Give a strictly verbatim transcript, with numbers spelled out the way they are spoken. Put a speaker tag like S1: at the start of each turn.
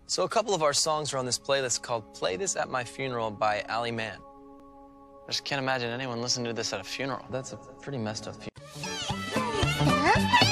S1: So a couple of our songs are on this playlist called Play This at My Funeral by Ali Mann. I just can't imagine anyone listening to this at a funeral. That's a pretty messed up funeral.